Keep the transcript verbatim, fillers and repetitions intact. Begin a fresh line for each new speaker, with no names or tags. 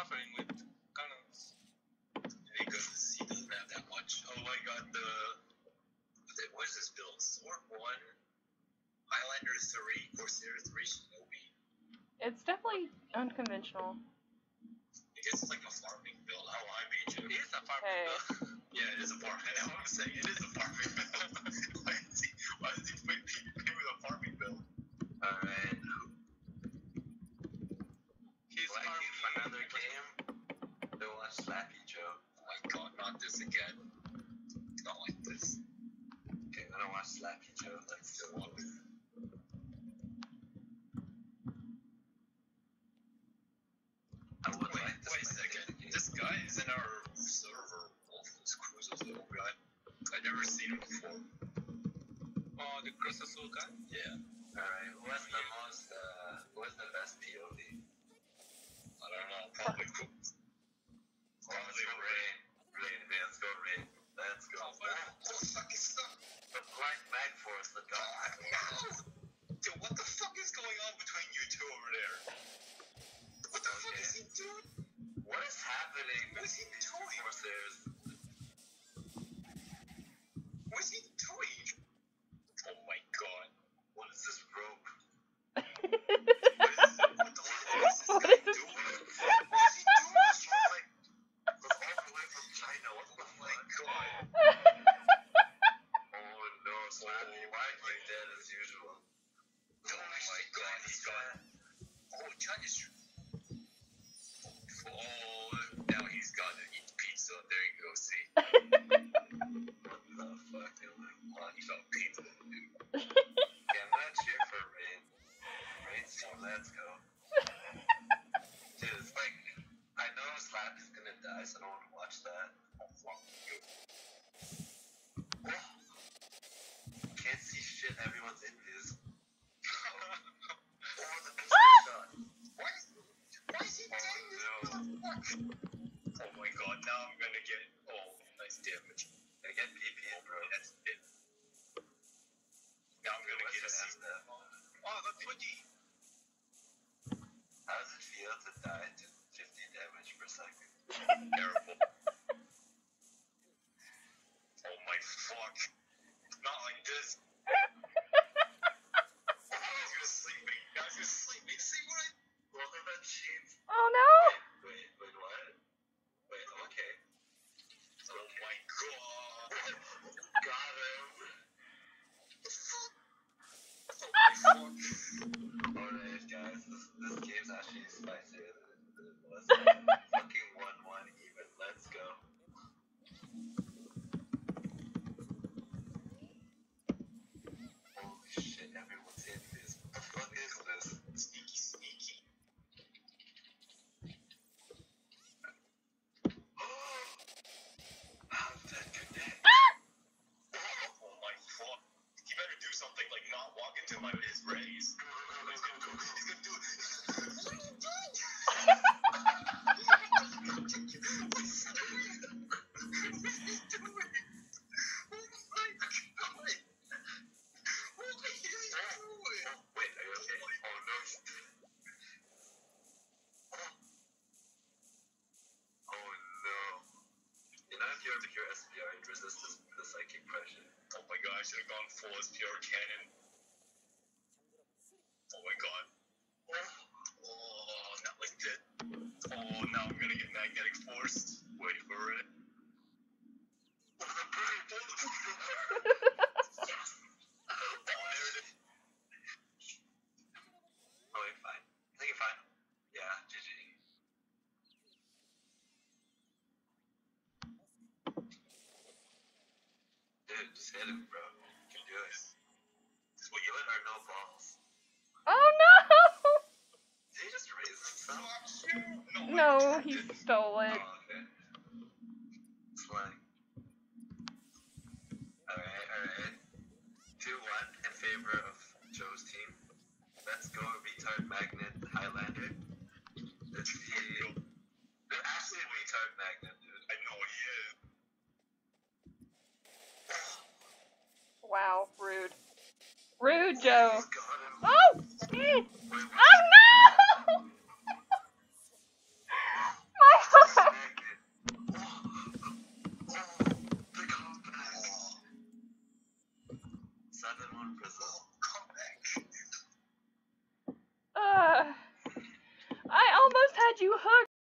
suffering with guns. Because he doesn't have that much. Oh, I got the. What is this build? Sword one, Highlander three, Corsair three, Shinobi.
It's definitely unconventional.
I guess it's like a farming build. Oh, I made you. It is a farming
Hey.
build. Yeah, it is a farming build. I'm saying it is a farming build. why is he, why is he putting PvP with a farming build? Alright. He's farming another game. Don't watch Slappy Joe. Oh my god, not this again. Not like this. Okay, I don't watch Slappy Joe. Let's go. I would wait, like this wait a second. This guy is in our server. Wolf's Cruises little guy. I've never seen him before. Oh, the Crystal Soul guy? Yeah. Alright, what's the most, uh, what's the best P O V? I don't know, probably cool. Probably Rain. Rain, man, let's go Rain. Let's go. Oh, what the fuck is that? The Black Mag Force, the dog. Dude, what the fuck is going on between you two over there? What the fuck is he doing? What is happening? What is he doing? What is he doing? Oh my god. What is this rope? What is this? What the fuck is this guy doing? What is he doing? This is like, it's all the way from China. What the fuck? Oh my god. Oh no, Slappy. Why are you dead as usual? Oh my god, he's gone. Oh, China's. Oh, now he's got to eat pizza. There you go, see. What the fuck? Oh, he got pizza, dude. Yeah, I'm not cheer for Rain. Rain's team, let's go. Dude, it's like, I know Slappy's gonna die, so I don't want to watch that. Oh, fuck you. Can't see shit, everyone's invis. Oh, the pistol shot. Why is, why is he doing this? What the fuck? Oh my god, now I'm gonna get. Oh, nice damage. I get P P, bro. That's it. Now I'm gonna What's get a C. Oh, look, twenty. How does it feel to die to fifty damage per second? Terrible. Oh my fuck. Not like this. Oh, he's gonna sleep me. Guys, he's gonna sleep me. See what I. Look at that sheet.
Oh no!
Wait, wait, what? Wait, okay. Oh my god. Got him. Oh my fuck. Alright, guys, this, this game's actually spicier than it was. Fucking one one even. Let's go. Holy shit, everyone's in this. What the fuck is this? Sneaky, sneaky. How did that connect? Oh my fuck. He better do something like not walk into my his rays. He's gonna do it. He's gonna do it. What are you doing? What's he doing? What's he doing? Oh my god. What are you doing? Wait, are you okay? Oh no. Oh no. You know if you have to cure S P R, it resists the, the psychic pressure. Oh my god, I should have gone full S P R cannon. Oh my god. Oh, not like that. Oh, now I'm gonna get magnetic forced. Wait for it. Oh, there it is. Oh, you're fine. I think you're fine. Yeah, G G. Dude, just hit him, bro. You can do it. This is what you hit or no balls.
Oh no!
Did he just raise himself?
No, he stole it.
Oh, okay. Slang. Alright, alright. two one in favor of Joe's team. Let's go, retard magnet Highlander. It's the. They're actually a retard magnet, dude. I know he is.
Wow, rude. Rude, Joe.
Got him.
Oh! Mm.
Wait, what?